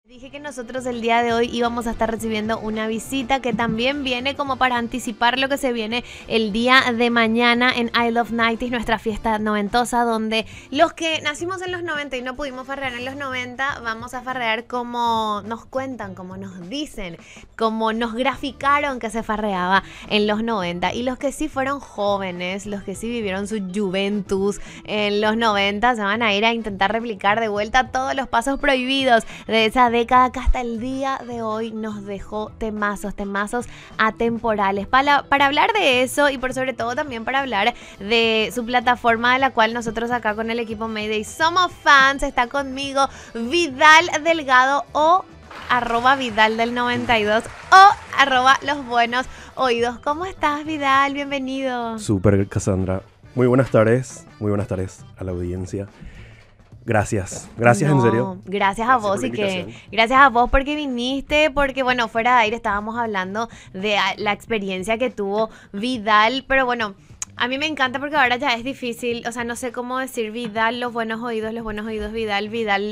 Dije que nosotros el día de hoy íbamos a estar recibiendo una visita que también viene como para anticipar lo que se viene el día de mañana en I Love 90s, nuestra fiesta noventosa, donde los que nacimos en los 90 y no pudimos farrear en los 90, vamos a farrear como nos cuentan, como nos dicen, como nos graficaron que se farreaba en los 90. Y los que sí fueron jóvenes, los que sí vivieron su juventud en los 90, se van a ir a intentar replicar de vuelta todos los pasos prohibidos de esa década que hasta el día de hoy nos dejó temazos atemporales. Para hablar de eso y por sobre todo también para hablar de su plataforma de la cual nosotros acá con el equipo Mayday somos fans, está conmigo Vidal Delgado o @Vidal del 92 o @Los Buenos Oídos. ¿Cómo estás, Vidal? Bienvenido. Súper, Cassandra. Muy buenas tardes a la audiencia. Gracias en serio. Gracias a vos gracias a vos porque viniste, porque bueno, fuera de aire estábamos hablando de la experiencia que tuvo Vidal, pero bueno, a mí me encanta porque ahora ya es difícil, o sea, no sé cómo decir Vidal, los buenos oídos, Vidal,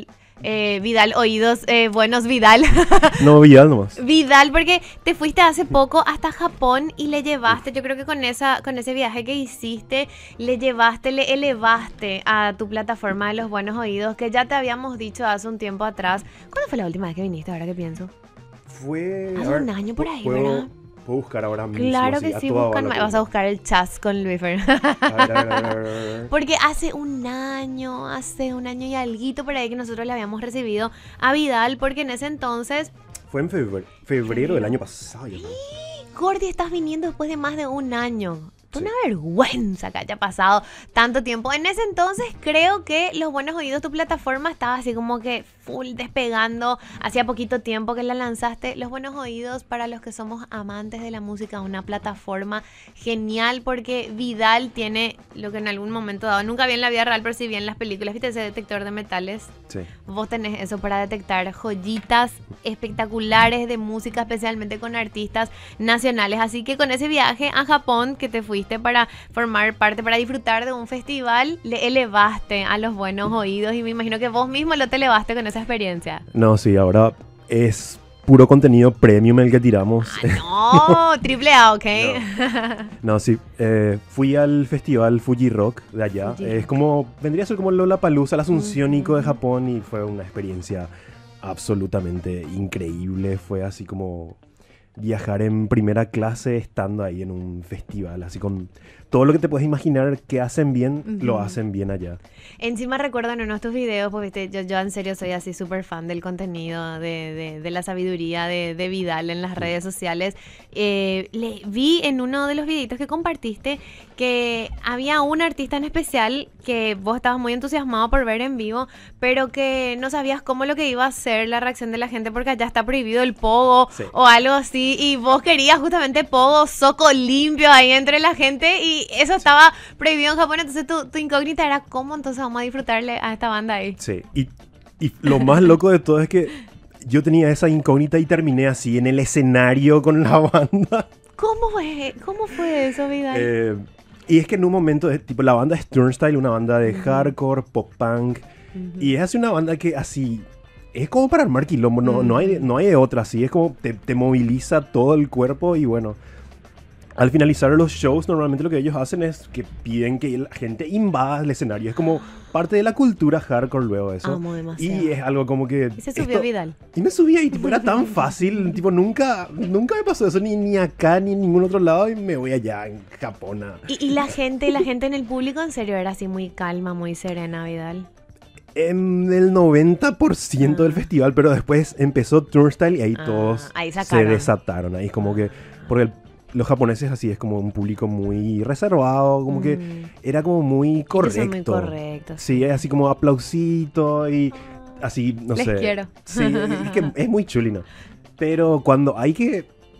Vidal, oídos, buenos Vidal. No, Vidal nomás. Vidal, porque te fuiste hace poco hasta Japón y le llevaste, yo creo que con ese viaje que hiciste, le elevaste a tu plataforma de los buenos oídos, que ya te habíamos dicho hace un tiempo atrás. ¿Cuándo fue la última vez que viniste, ahora que pienso? Fue... Hace un año por ahí, ¿verdad? Puedo buscar ahora mismo. Claro que sí, vas a buscar el chas con Luifer. A ver. Porque hace un año y alguito por ahí que nosotros le habíamos recibido a Vidal, porque en ese entonces... Fue en febrero del año pasado. Gordy, estás viniendo después de más de un año. Una vergüenza que haya pasado tanto tiempo. En ese entonces creo que Los Buenos Oídos, tu plataforma, estaba así como que full despegando. Hacía poquito tiempo que la lanzaste. Los Buenos Oídos, para los que somos amantes de la música, una plataforma genial porque Vidal tiene lo que en algún momento dado, nunca vi en la vida real, pero sí vi en las películas, ¿viste ese detector de metales? Sí. Vos tenés eso para detectar joyitas espectaculares de música, especialmente con artistas nacionales. Así que con ese viaje a Japón que te fuiste para formar parte, para disfrutar de un festival, le elevaste a Los Buenos Oídos y me imagino que vos mismo lo te elevaste con esa experiencia. No, sí, ahora es puro contenido premium el que tiramos. No, triple A, ¿ok? No, sí, fui al festival Fuji Rock de allá. Es como, vendría a ser como Lollapalooza, el Asunciónico de Japón, y fue una experiencia absolutamente increíble. Fue así como viajar en primera clase estando ahí en un festival, así con todo lo que te puedes imaginar que hacen bien, lo hacen bien allá. Encima recuerdo en uno de tus videos, porque ¿viste? Yo en serio soy así súper fan del contenido, de la sabiduría de Vidal en las redes sociales. Le vi en uno de los videitos que compartiste que había un artista en especial que vos estabas muy entusiasmado por ver en vivo, pero que no sabías cómo lo que iba a ser la reacción de la gente porque allá está prohibido el pogo o algo así, y vos querías justamente pogo, soco limpio ahí entre la gente y eso estaba prohibido en Japón, entonces tu incógnita era cómo entonces vamos a disfrutarle a esta banda ahí. Sí, y lo más loco de todo es que yo tenía esa incógnita y terminé así en el escenario con la banda. ¿Cómo fue eso, Vidal? Y es que en un momento, tipo, la banda es Turnstile, una banda de hardcore, pop punk, y es así una banda que así, es como para armar quilombo, no hay de otra, así, es como te moviliza todo el cuerpo y bueno, al finalizar los shows, normalmente lo que ellos hacen es que piden que la gente invada el escenario, es como parte de la cultura hardcore luego eso. Amo demasiado. Y es algo como que... Y se subió Vidal. Y me subí y tipo, era tan fácil, tipo, nunca me pasó eso, ni acá, ni en ningún otro lado, y me voy allá en Japón. Y la gente en el público en serio era así muy calma, muy serena, Vidal. En el 90% del festival, pero después empezó Turnstile y ahí todos ahí se desataron. Ahí es como que... Porque los japoneses así es como un público muy reservado, como que era como muy correcto. Son muy correctos. Sí, así como aplausito y así, no sé. Les quiero. Sí, es que es muy chulino. Pero cuando hay que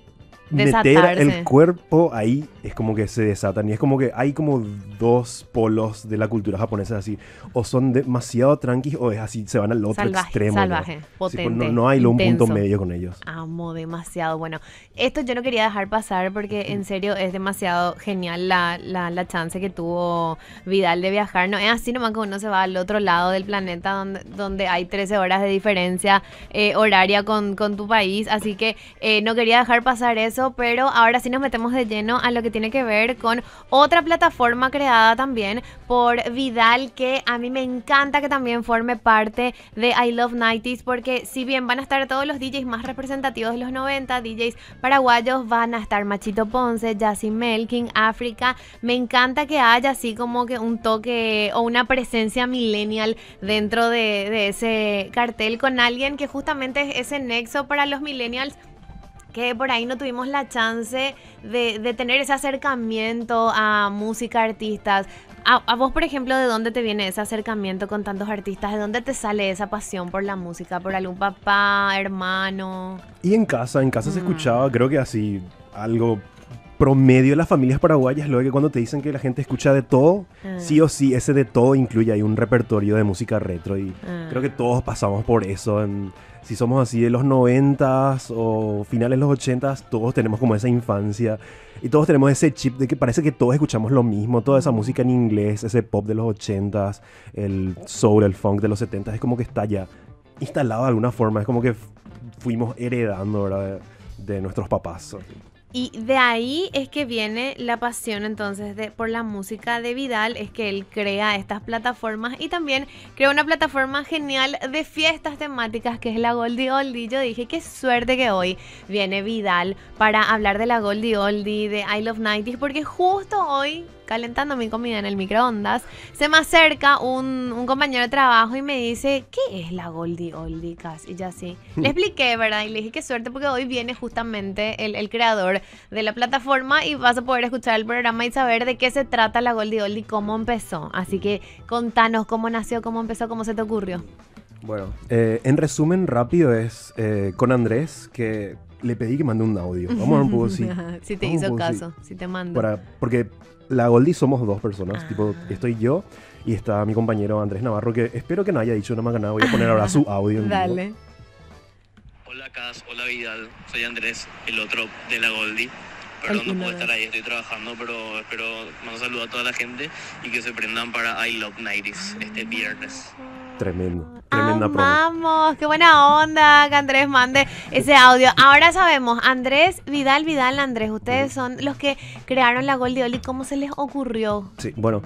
meter Desatarse. el cuerpo ahí es como que se desatan. Y es como que hay como dos polos de la cultura japonesa así. O son demasiado tranquis o es así, se van al otro extremo. Salvaje, ¿no? potente, Sí, pues no hay un punto intenso. medio con ellos. Amo demasiado. Bueno, esto yo no quería dejar pasar porque en serio es demasiado genial la chance que tuvo Vidal de viajar. No es así nomás que uno se va al otro lado del planeta donde hay 13 horas de diferencia horaria con tu país. Así que no quería dejar pasar eso, pero ahora sí nos metemos de lleno a lo que tiene que ver con otra plataforma creada también por Vidal, que a mí me encanta que también forme parte de I Love 90s, porque si bien van a estar todos los DJs más representativos de los 90, DJs paraguayos, van a estar Machito Ponce, Jassy Melkin, África. Me encanta que haya así como que un toque o una presencia millennial dentro de ese cartel, con alguien que justamente es ese nexo para los millennials, que por ahí no tuvimos la chance de tener ese acercamiento a música, artistas. A vos, por ejemplo, ¿de dónde te viene ese acercamiento con tantos artistas? ¿De dónde te sale esa pasión por la música? ¿Por algún papá, hermano? Y en casa se escuchaba, creo que así, algo promedio de las familias paraguayas, lo de que cuando te dicen que la gente escucha de todo, sí o sí, ese de todo incluye ahí un repertorio de música retro. Y creo que todos pasamos por eso. Si somos así de los 90s o finales de los 80s, todos tenemos como esa infancia. Y todos tenemos ese chip de que parece que todos escuchamos lo mismo. Toda esa música en inglés, ese pop de los 80s, el soul, el funk de los 70s, es como que está ya instalado de alguna forma. Es como que fuimos heredando, ¿verdad? De nuestros papás. Y de ahí es que viene la pasión entonces por la música de Vidal, es que él crea estas plataformas y también crea una plataforma genial de fiestas temáticas que es la Goldie Oldie. Yo dije, qué suerte que hoy viene Vidal para hablar de la Goldie Oldie, de I Love 90s, porque justo hoy, calentando mi comida en el microondas, se me acerca un compañero de trabajo y me dice, ¿qué es la Goldie Oldie, Cas? Y ya sí, le expliqué, ¿verdad? Y le dije, qué suerte porque hoy viene justamente el creador de la plataforma y vas a poder escuchar el programa y saber de qué se trata la Goldie Oldie, cómo empezó. Así que contanos cómo nació, cómo empezó, cómo se te ocurrió. Bueno, en resumen rápido es con Andrés, que le pedí que mande un audio. Vamos a ver un poco si te hizo caso, si te mando. Porque la Goldie somos dos personas, tipo, estoy yo y está mi compañero Andrés Navarro, que espero que no haya dicho una macanada. Voy a poner ahora su audio en vivo. Dale. Hola Cas, hola Vidal, soy Andrés, el otro de la Goldie. Perdón, no puedo estar ahí, estoy trabajando, pero espero mando saludos a toda la gente y que se prendan para I Love 90s este viernes. Tremenda promo. Vamos, qué buena onda que Andrés mande ese audio. Ahora sabemos, Andrés, Vidal, Andrés, ustedes son los que crearon la Goldie Oldie. ¿Cómo se les ocurrió? Sí, bueno,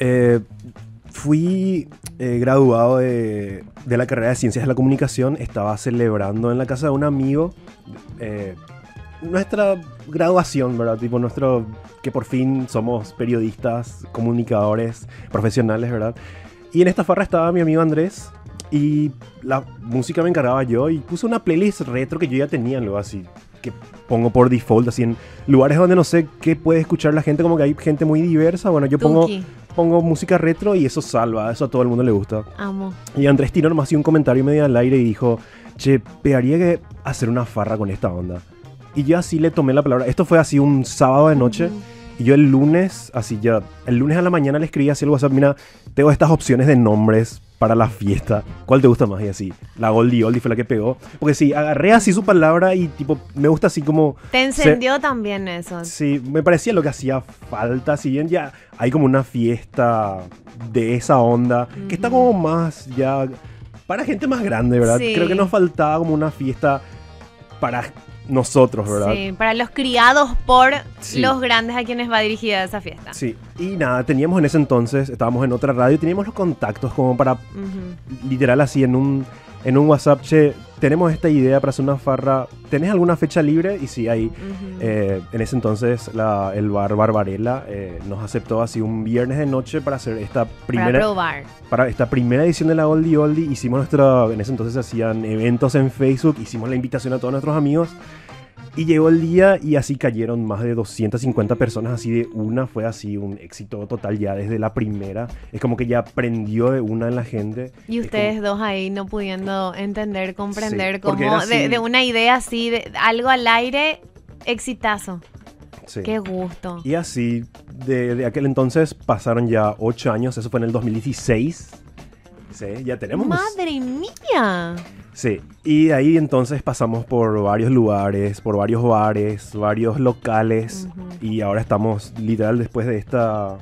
fui graduado de la carrera de Ciencias de la Comunicación. Estaba celebrando en la casa de un amigo nuestra graduación, ¿verdad? Tipo que por fin somos periodistas, comunicadores, profesionales, ¿verdad? Y en esta farra estaba mi amigo Andrés y la música me encargaba yo y puse una playlist retro que yo ya tenía, luego así, que pongo por default, así en lugares donde no sé qué puede escuchar la gente, como que hay gente muy diversa. Bueno, yo pongo música retro y eso salva, eso a todo el mundo le gusta. Amo. Y Andrés tiró nomás así un comentario medio al aire y dijo, che, pegaría que hacer una farra con esta onda. Y yo así le tomé la palabra. Esto fue así un sábado de noche. Y yo el lunes a la mañana le escribí así al WhatsApp, mira, tengo estas opciones de nombres para la fiesta. ¿Cuál te gusta más? Y así, la Goldie Oldie fue la que pegó. Porque sí, agarré así su palabra y tipo, me gusta así como... Te encendió también eso. Sí, me parecía lo que hacía falta. Si bien ya hay como una fiesta de esa onda, que está como más ya para gente más grande, ¿verdad? Sí. Creo que nos faltaba como una fiesta para nosotros, ¿verdad? Sí, para los criados por los grandes a quienes va dirigida esa fiesta. Sí, y nada, teníamos en ese entonces, estábamos en otra radio y teníamos los contactos como para, literal así, en un WhatsApp, che, tenemos esta idea para hacer una farra, ¿tenés alguna fecha libre? Y sí, ahí, en ese entonces, el bar Barbarella nos aceptó así un viernes de noche para hacer esta primera... Para probar. Para esta primera edición de la Goldie Oldie. Hicimos en ese entonces hacían eventos en Facebook, hicimos la invitación a todos nuestros amigos. Y llegó el día y así cayeron más de 250 personas así de una. Fue así un éxito total ya desde la primera. Es como que ya prendió de una en la gente. Y ustedes dos ahí no pudiendo entender, comprender sí, cómo de una idea así, de algo al aire, Exitazo. Sí. Qué gusto. Y así, de aquel entonces pasaron ya 8 años, eso fue en el 2016. Sí, ya tenemos... ¡Madre mía! Sí, y de ahí entonces pasamos por varios lugares, por varios bares, varios locales. Y ahora estamos, literal, después de esta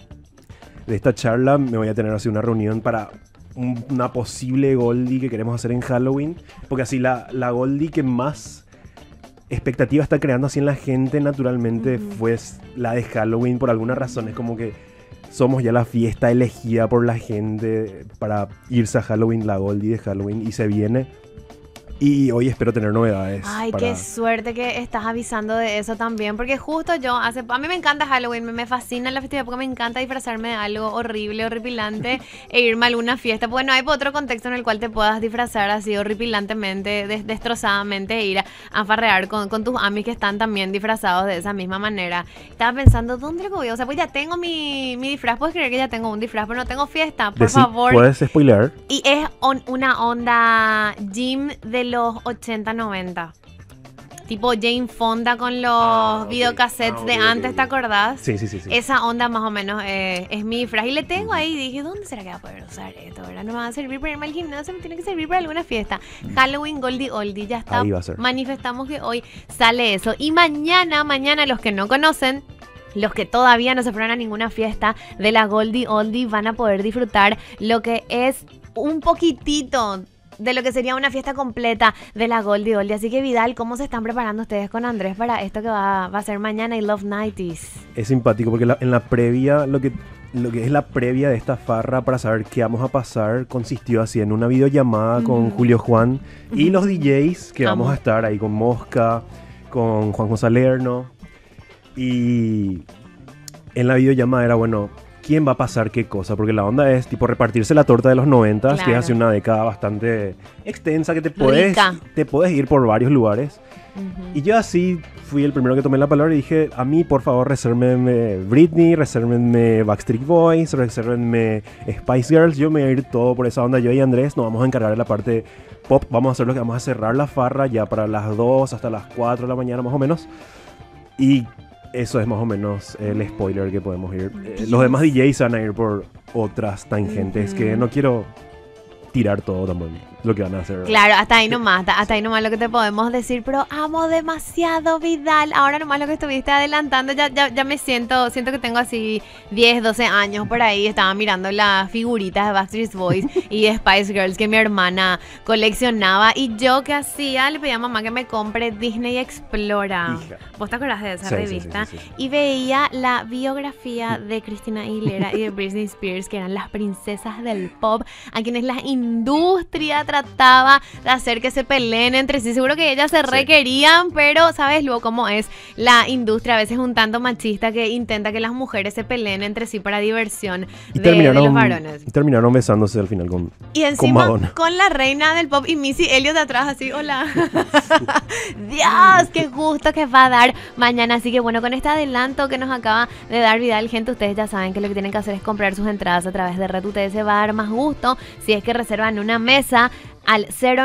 charla, me voy a tener así una reunión para una posible Goldie que queremos hacer en Halloween. Porque así la Goldie que más expectativa está creando así en la gente naturalmente fue la de Halloween. Por alguna razón es como que somos ya la fiesta elegida por la gente para irse a Halloween, la Goldie de Halloween, y se viene. Y hoy espero tener novedades. Ay, qué suerte que estás avisando de eso también, porque justo a mí me encanta Halloween, me fascina la festividad porque me encanta disfrazarme de algo horrible, horripilante e irme a alguna fiesta. Pues no hay otro contexto en el cual te puedas disfrazar así horripilantemente, destrozadamente e ir a farrear con tus amis que están también disfrazados de esa misma manera. Estaba pensando, ¿dónde lo voy? O sea, pues ya tengo mi disfraz, puedes creer que ya tengo un disfraz, pero no tengo fiesta, por favor. ¿Puedes spoilear? Y es una onda gym de los 80-90. Tipo Jane Fonda con los videocassettes de antes, ¿te acordás? Sí. Esa onda más o menos es mi disfraz. Y le tengo ahí y dije, ¿dónde será que va a poder usar esto? ¿Verdad? No me va a servir para irme al gimnasio, me tiene que servir para alguna fiesta. Halloween Goldie Oldie, ya está. Ahí va a ser. Manifestamos que hoy sale eso. Y mañana los que no conocen, los que todavía no se fueron a ninguna fiesta de la Goldie Oldie van a poder disfrutar lo que es un poquitito de lo que sería una fiesta completa de la Goldie Oldie. Así que Vidal, ¿cómo se están preparando ustedes con Andrés para esto que va a ser mañana I Love 90s? Es simpático porque en la previa, lo que es la previa de esta farra para saber qué vamos a pasar, consistió así en una videollamada con Julio Juan y los DJs que vamos a estar ahí con Mosca, con Juanjo Salerno. Y en la videollamada era, bueno, ¿quién va a pasar qué cosa? Porque la onda es tipo repartirse la torta de los 90s, claro, que es así una década bastante extensa, que te puedes ir por varios lugares. Y yo así fui el primero que tomé la palabra y dije, a mí por favor resérvenme Britney, resérvenme Backstreet Boys, resérvenme Spice Girls. Yo me voy a ir todo por esa onda. Yo y Andrés nos vamos a encargar de la parte pop. Vamos a hacer lo que vamos a cerrar la farra ya para las 2 hasta las 4 de la mañana más o menos. Y eso es más o menos el spoiler que podemos ir. Los demás DJs van a ir por otras tangentes que no quiero tirar todo tampoco lo que van a hacer. Claro, hasta ahí nomás lo que te podemos decir, pero amo demasiado Vidal. Ahora nomás lo que estuviste adelantando, ya me siento que tengo así 10, 12 años por ahí. Estaba mirando las figuritas de Backstreet Boys y de Spice Girls que mi hermana coleccionaba. Y yo que hacía, le pedía a mamá que me compre Disney Explora. Hija. ¿Vos te acordás de esa revista? Sí. Y veía la biografía de Christina Aguilera y de Britney Spears, que eran las princesas del pop, a quienes la industria trataba de hacer que se peleen entre sí. Seguro que ellas se requerían, pero sabes luego cómo es la industria, a veces un tanto machista, que intenta que las mujeres se peleen entre sí para diversión de los varones. Y terminaron besándose al final con Madonna. Con la reina del pop y Missy Elliott atrás así, hola. Dios, qué gusto que va a dar mañana. Así que bueno, con este adelanto que nos acaba de dar Vidal, gente, ustedes ya saben que lo que tienen que hacer es comprar sus entradas a través de Red UTS. Va a dar más gusto si es que reservan una mesa al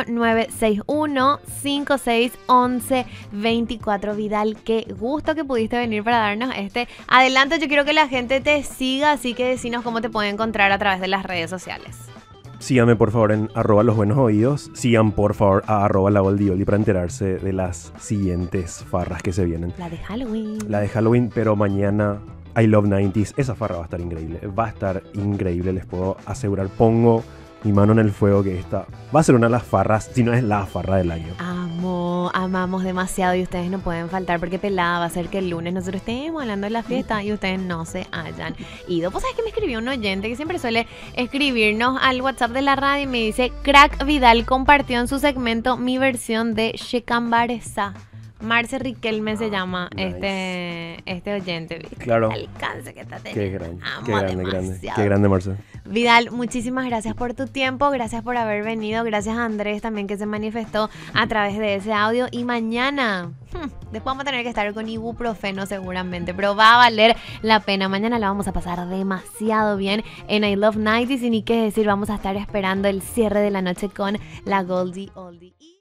0961-5611-24. Vidal, qué gusto que pudiste venir para darnos este adelanto. Yo quiero que la gente te siga, así que decinos cómo te puede encontrar a través de las redes sociales. Síganme por favor en @losbuenosoídos. Sigan por favor a @lagoldie para enterarse de las siguientes farras que se vienen. La de Halloween. Pero mañana I Love 90s. Esa farra va a estar increíble. Les puedo asegurar. Pongo mi mano en el fuego que esta va a ser una de las farras, si no es la farra del año. Amamos demasiado y ustedes no pueden faltar, porque pelada va a ser que el lunes nosotros estemos hablando de la fiesta y ustedes no se hayan ido. Pues sabes que me escribió un oyente que siempre suele escribirnos al WhatsApp de la radio y me dice: Crack Vidal compartió en su segmento mi versión de Shecambaresa. Marce Riquelme se llama este oyente. Claro. El alcance que está teniendo. Qué grande, Marce. Vidal, muchísimas gracias por tu tiempo, gracias por haber venido, gracias a Andrés también que se manifestó a través de ese audio. Y mañana, después vamos a tener que estar con ibuprofeno seguramente, pero va a valer la pena. Mañana la vamos a pasar demasiado bien en I Love 90s y ni qué decir, vamos a estar esperando el cierre de la noche con la Goldie Oldie.